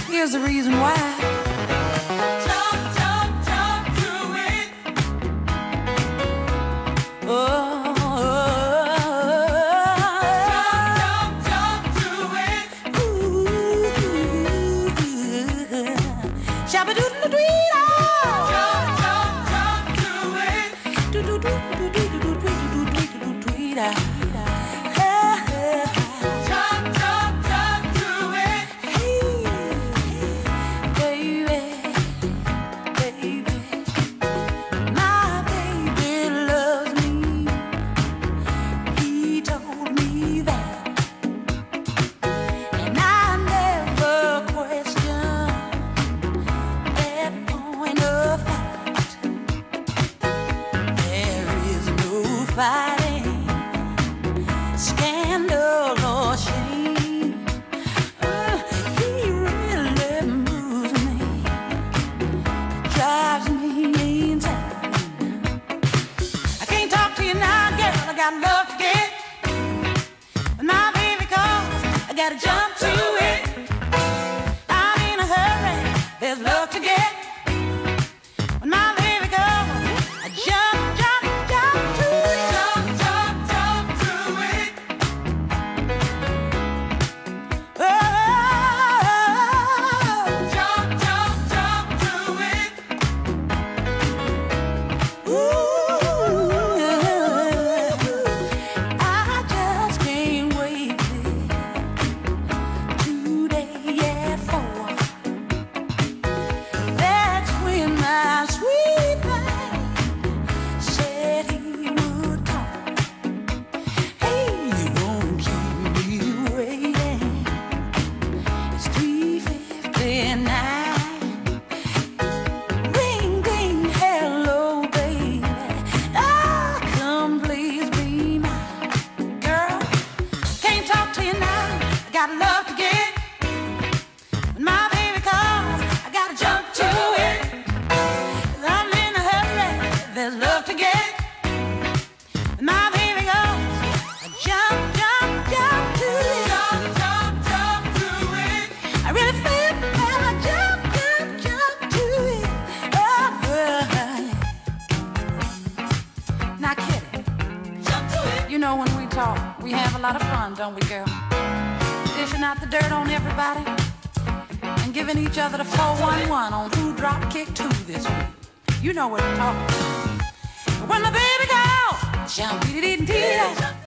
Here's the reason why. Jump, jump, jump to it. Oh, Jump, jump, jump to it. Shabba-doodle-doo-doo-doo. Jump, jump, jump to it. Do-do-do-do-do-do-do-do-do-do-do-do-do-do. Jump, jump, jump to it. Baby, my baby loves me. He told me that, and I never questioned that point of fact. There is no fighting, scandal or shame. He really moves me, drives me insane. I can't talk to you now, girl, I got love to get. When my baby calls, I gotta jump to it. I'm in a hurry, there's love to get. When my baby calls, I jump, jump, jump to it. Jump, jump, jump to it. Oh, Jump, jump, jump to it. ooh, I just can't wait today at 4. That's when my sweet man said he would call. Hey, you won't keep me waiting. It's 3:59. Ring, ding, hello, baby. Ah, come, please be mine. Girl, can't talk to you now. I got love to get. When my baby calls, I gotta jump to it. 'Cause I'm in a hurry, there's love to get. When my baby goes, I jump, jump, jump to it. Jump, jump, jump to it. I really feel when I jump, jump, jump to it. Oh, now, Kitty, Jump to it. you know when we talk, we have a lot of fun, don't we, girl? Dishing out the dirt on everybody and giving each other the 411 on who dropped kick 2 this week. You know what we're talking about. But when the baby calls, jump, dee dee dee dee.